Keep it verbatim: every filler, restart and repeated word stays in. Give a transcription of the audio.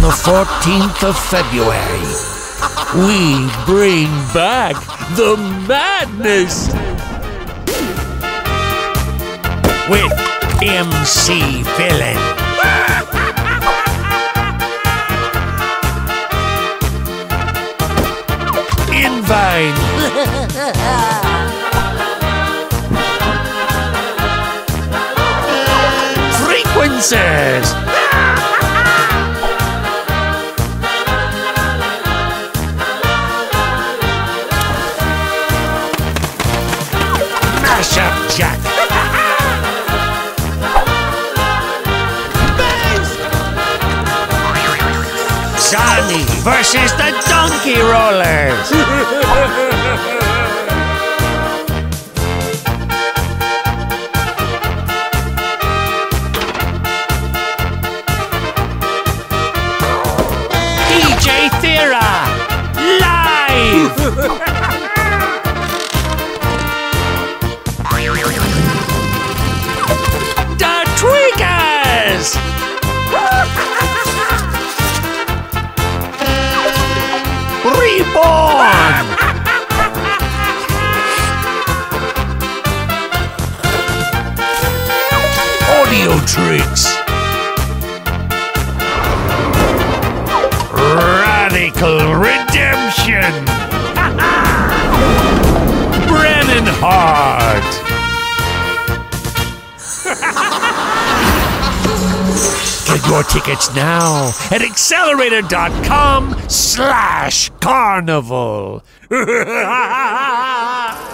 the fourteenth of February, we bring back the madness with M C Villain. Invine. Frequencies. Mashup Jack. Johnny versus the Donkey Rollers. D J Thera live. The Tweakers. Reborn! Audio Tricks. Radical Redemption. Brennan Hart. Get your tickets now at XXlerator dot com slash carnival.